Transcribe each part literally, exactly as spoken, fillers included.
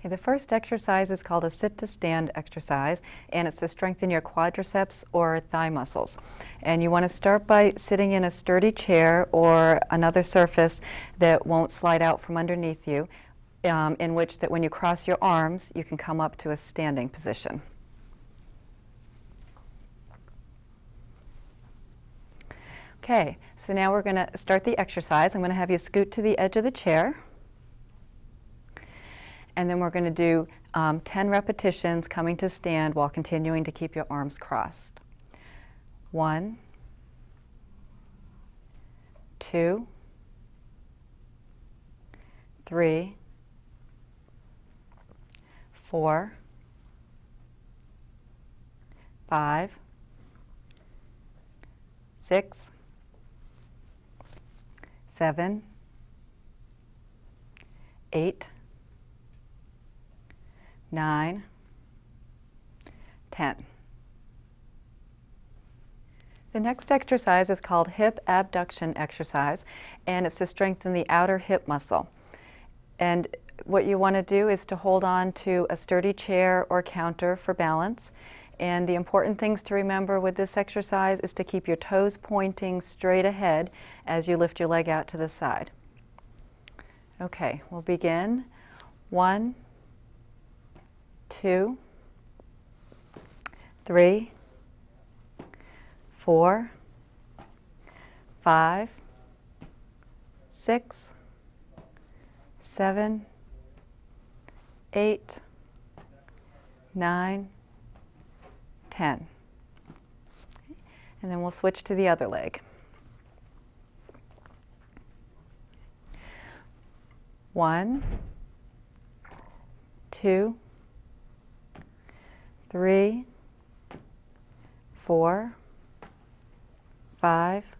Okay, the first exercise is called a sit-to-stand exercise, and it's to strengthen your quadriceps or thigh muscles. And you want to start by sitting in a sturdy chair or another surface that won't slide out from underneath you, um, in which that when you cross your arms, you can come up to a standing position. Okay, so now we're going to start the exercise. I'm going to have you scoot to the edge of the chair. And then we're going to do um, ten repetitions coming to stand while continuing to keep your arms crossed. One, two, three, four, five, six, seven, eight, nine, ten. The next exercise is called hip abduction exercise, and it's to strengthen the outer hip muscle. And what you want to do is to hold on to a sturdy chair or counter for balance. And the important things to remember with this exercise is to keep your toes pointing straight ahead as you lift your leg out to the side. Okay, we'll begin. One, two, three, four, five, six, seven, eight, nine, ten. And then we'll switch to the other leg. One, two, three, four, five,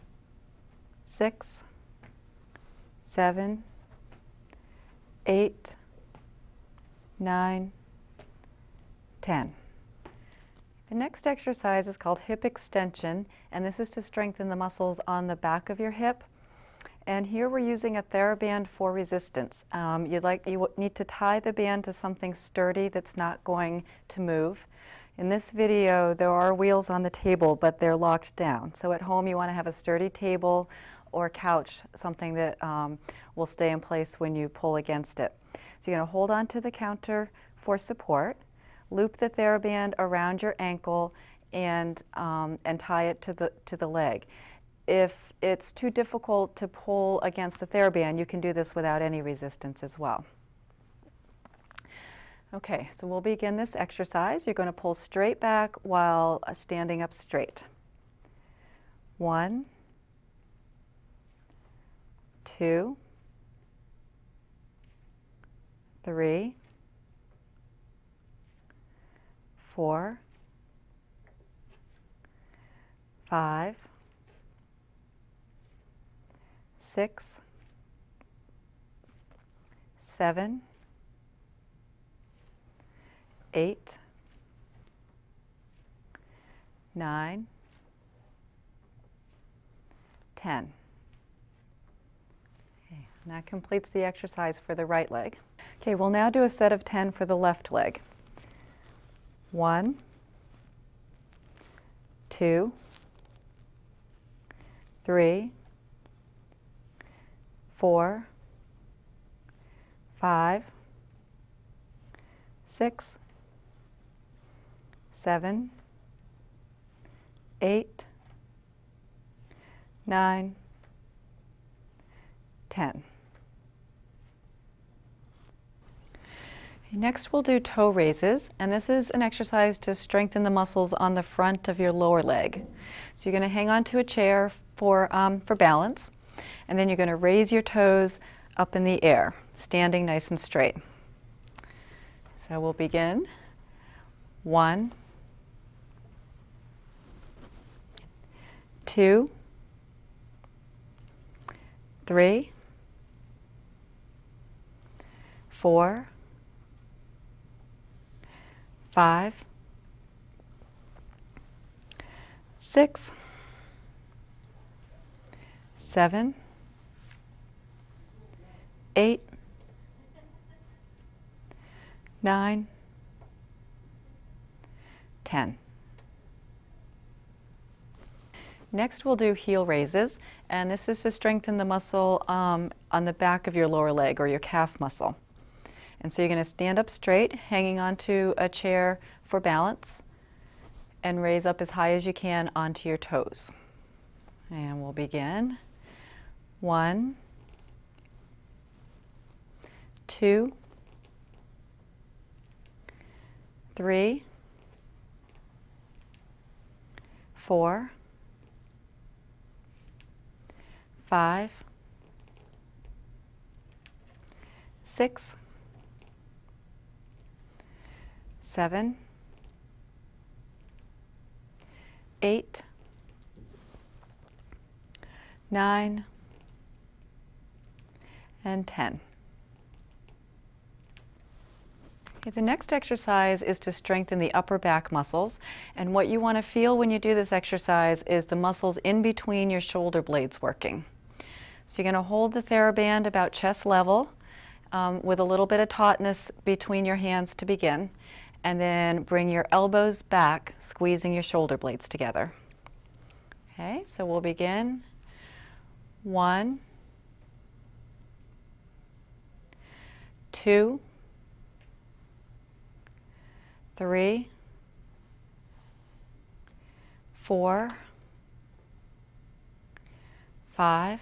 six, seven, eight, nine, ten. The next exercise is called hip extension, and this is to strengthen the muscles on the back of your hip. And here we're using a TheraBand for resistance. Um, you'd like, you need to tie the band to something sturdy that's not going to move. In this video, there are wheels on the table, but they're locked down. So at home, you want to have a sturdy table or couch, something that um, will stay in place when you pull against it. So you're going to hold on to the counter for support, loop the TheraBand around your ankle, and, um, and tie it to the, to the leg. If it's too difficult to pull against the TheraBand, you can do this without any resistance as well. Okay, so we'll begin this exercise. You're going to pull straight back while standing up straight. One, two, three, four, five, six, seven, eight, nine, ten. Okay, and that completes the exercise for the right leg. Okay, we'll now do a set of ten for the left leg. One, two, three, four, five, six, seven, eight, nine, ten. Next we'll do toe raises, and this is an exercise to strengthen the muscles on the front of your lower leg. So you're going to hang on to a chair for, um, for balance, and then you're going to raise your toes up in the air, standing nice and straight. So we'll begin. One, two, three, four, five, six, seven, eight, nine, ten. Next we'll do heel raises, and this is to strengthen the muscle um, on the back of your lower leg or your calf muscle. And so you're going to stand up straight, hanging onto a chair for balance, and raise up as high as you can onto your toes. And we'll begin. One, two, three, four, five, six, seven, eight, nine, and ten. Okay, the next exercise is to strengthen the upper back muscles, and what you want to feel when you do this exercise is the muscles in between your shoulder blades working. So you're going to hold the TheraBand about chest level um, with a little bit of tautness between your hands to begin, and then bring your elbows back, squeezing your shoulder blades together. Okay, so we'll begin. One, two, three, four, five,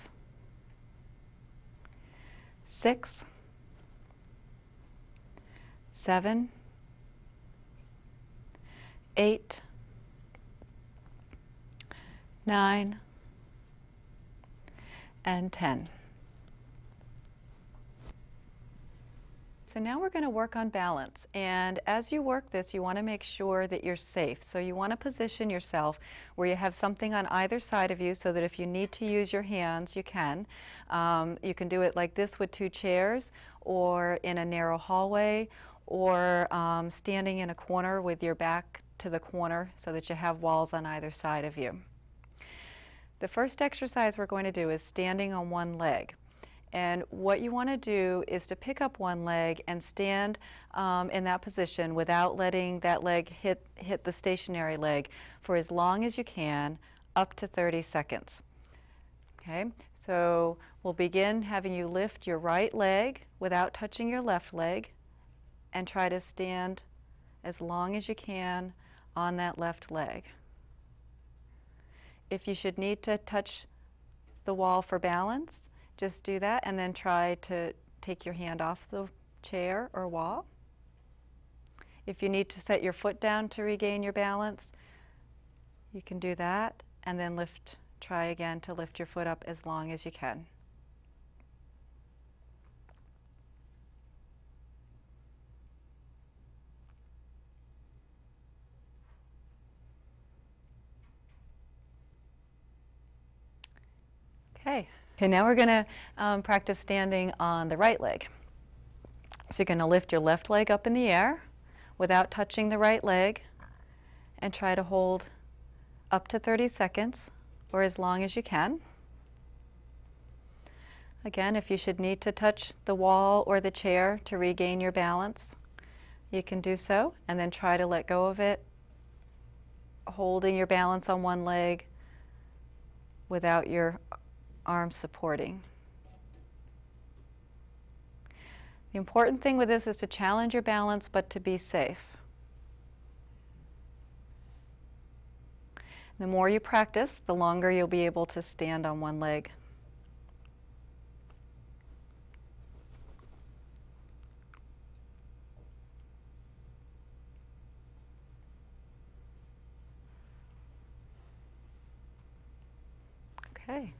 six, seven, eight, nine, and ten. So now we're going to work on balance, and as you work this you want to make sure that you're safe. So you want to position yourself where you have something on either side of you so that if you need to use your hands you can. Um, you can do it like this with two chairs, or in a narrow hallway, or um, standing in a corner with your back to the corner so that you have walls on either side of you. The first exercise we're going to do is standing on one leg. And what you want to do is to pick up one leg and stand um, in that position without letting that leg hit, hit the stationary leg for as long as you can, up to thirty seconds. Okay, so we'll begin having you lift your right leg without touching your left leg and try to stand as long as you can on that left leg. If you should need to touch the wall for balance, just do that and then try to take your hand off the chair or wall. If you need to set your foot down to regain your balance, you can do that and then lift, try again to lift your foot up as long as you can. Okay. Okay, now we're going to um, practice standing on the right leg. So you're going to lift your left leg up in the air without touching the right leg and try to hold up to thirty seconds or as long as you can. Again, if you should need to touch the wall or the chair to regain your balance, you can do so, and then try to let go of it, holding your balance on one leg without your arms supporting. The important thing with this is to challenge your balance, but to be safe. The more you practice, the longer you'll be able to stand on one leg. Okay.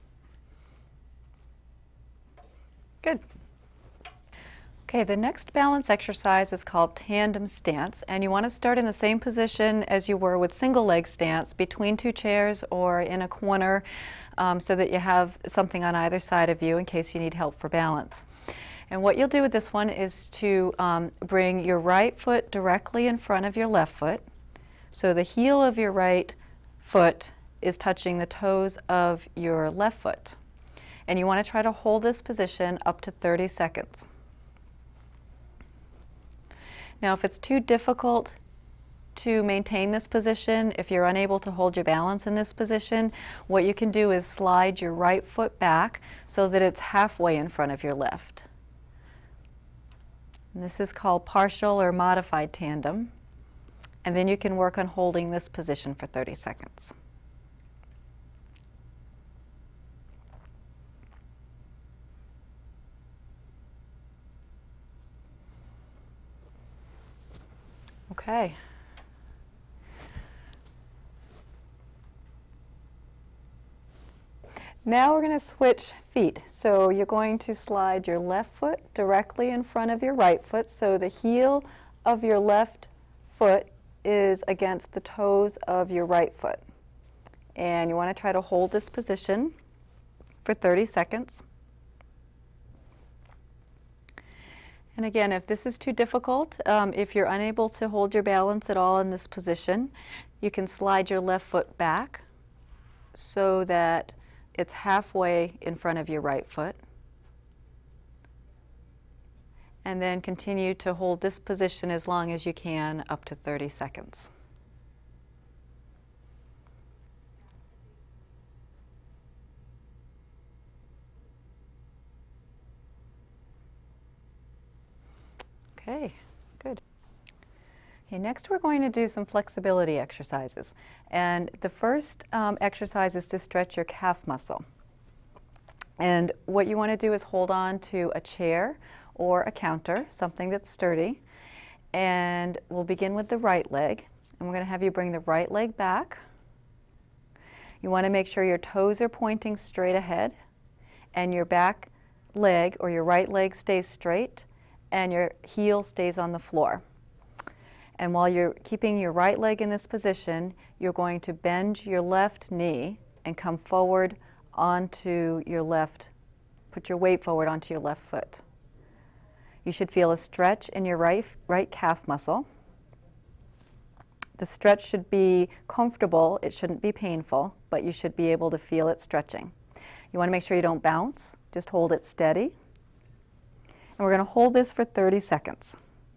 Good. Okay, the next balance exercise is called tandem stance, and you want to start in the same position as you were with single leg stance, between two chairs or in a corner, um, so that you have something on either side of you in case you need help for balance. And what you'll do with this one is to um, bring your right foot directly in front of your left foot, so the heel of your right foot is touching the toes of your left foot. And you want to try to hold this position up to thirty seconds. Now, if it's too difficult to maintain this position, if you're unable to hold your balance in this position, what you can do is slide your right foot back so that it's halfway in front of your left. And this is called partial or modified tandem. And then you can work on holding this position for thirty seconds. Okay. Now we're going to switch feet. So you're going to slide your left foot directly in front of your right foot, so the heel of your left foot is against the toes of your right foot. And you want to try to hold this position for thirty seconds. And again, if this is too difficult, um, if you're unable to hold your balance at all in this position, you can slide your left foot back so that it's halfway in front of your right foot. And then continue to hold this position as long as you can, up to thirty seconds. Okay, good. Okay, next we're going to do some flexibility exercises. And the first um, exercise is to stretch your calf muscle. And what you want to do is hold on to a chair or a counter, something that's sturdy. And we'll begin with the right leg. And we're going to have you bring the right leg back. You want to make sure your toes are pointing straight ahead and your back leg or your right leg stays straight and your heel stays on the floor. And while you're keeping your right leg in this position, you're going to bend your left knee and come forward onto your left, put your weight forward onto your left foot. You should feel a stretch in your right, right calf muscle. The stretch should be comfortable, it shouldn't be painful, but you should be able to feel it stretching. You want to make sure you don't bounce, just hold it steady. And we're going to hold this for thirty seconds.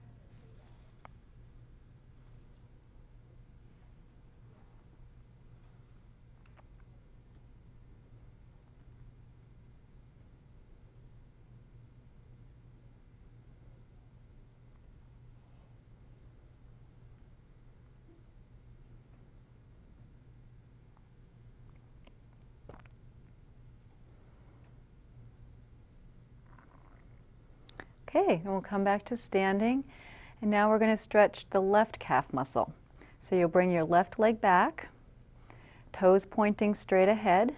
Okay, and we'll come back to standing. And now we're going to stretch the left calf muscle. So you'll bring your left leg back, toes pointing straight ahead,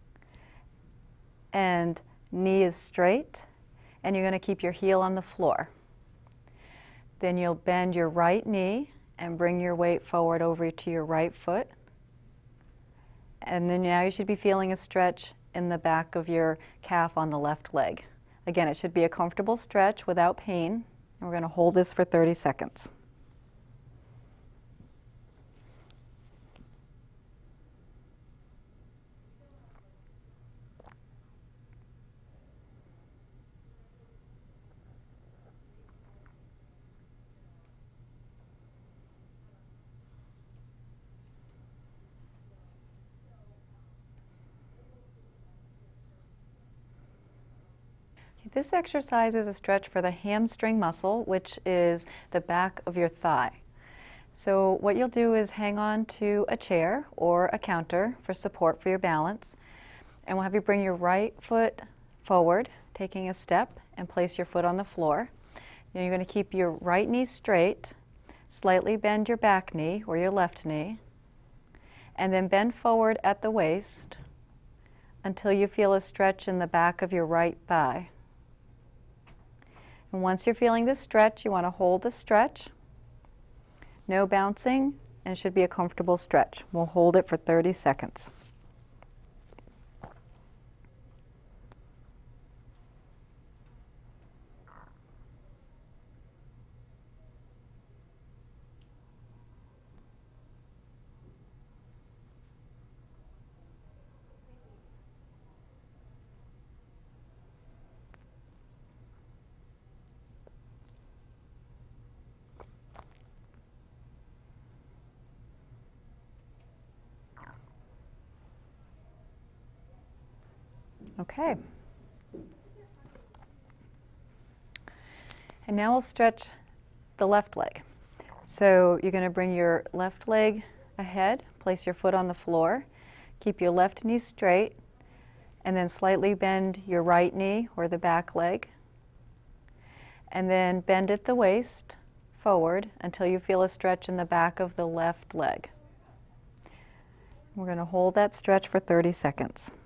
and knee is straight, and you're going to keep your heel on the floor. Then you'll bend your right knee and bring your weight forward over to your right foot. And then now you should be feeling a stretch in the back of your calf on the left leg. Again, it should be a comfortable stretch without pain. And we're going to hold this for thirty seconds. This exercise is a stretch for the hamstring muscle, which is the back of your thigh. So what you'll do is hang on to a chair or a counter for support for your balance, and we'll have you bring your right foot forward, taking a step, and place your foot on the floor. Now you're going to keep your right knee straight, slightly bend your back knee or your left knee, and then bend forward at the waist until you feel a stretch in the back of your right thigh. And once you're feeling this stretch, you want to hold the stretch. No bouncing, and it should be a comfortable stretch. We'll hold it for thirty seconds. Okay. And now we'll stretch the left leg. So you're going to bring your left leg ahead, place your foot on the floor, keep your left knee straight, and then slightly bend your right knee or the back leg. And then bend at the waist forward until you feel a stretch in the back of the left leg. We're going to hold that stretch for thirty seconds.